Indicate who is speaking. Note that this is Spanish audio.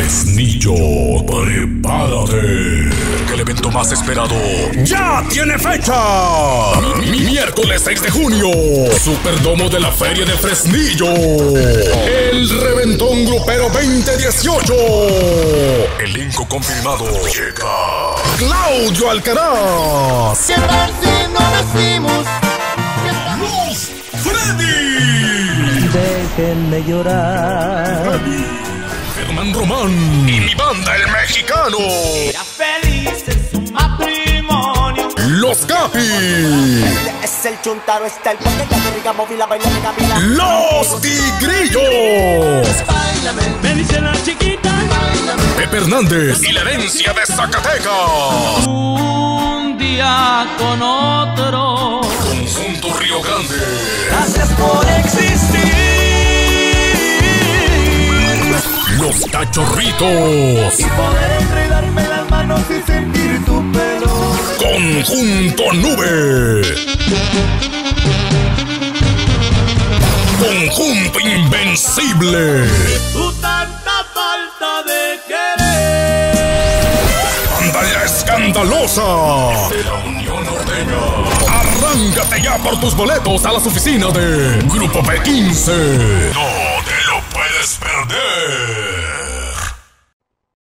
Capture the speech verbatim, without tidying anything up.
Speaker 1: Fresnillo, prepárate, porque el evento más esperado ya tiene fecha. Mi miércoles seis de junio, Superdomo de la Feria de Fresnillo. El Reventón Grupero veinte dieciocho. Elenco confirmado. Llega Claudio Alcaraz.
Speaker 2: ¿Qué tal si no decimos?
Speaker 1: Los Freddy.
Speaker 3: Déjenme llorar.
Speaker 1: Germán Román y mi banda El Mexicano.
Speaker 4: Ya feliz en su matrimonio.
Speaker 1: Los Capi.
Speaker 2: Es el chuntaro, está el pote que rica movila, baila de Camila.
Speaker 1: Los Tigrillos.
Speaker 2: Báilame,
Speaker 4: Me dice la chiquita.
Speaker 2: báilame.
Speaker 1: Pepe Hernández y la herencia de Zacatecas.
Speaker 4: Un día con otro.
Speaker 1: Conjunto Río Grande.
Speaker 4: Gracias por existir.
Speaker 1: Los Cachorritos.
Speaker 2: Y poder enredarme las manos y sentir tu pelo.
Speaker 1: Conjunto Nube. Conjunto Invencible.
Speaker 4: Tu tanta falta de querer.
Speaker 1: Banda La Escandalosa. De la Unión Norteña. Arráncate ya por tus boletos a las oficinas de Grupo P quince. No te lo puedes perder.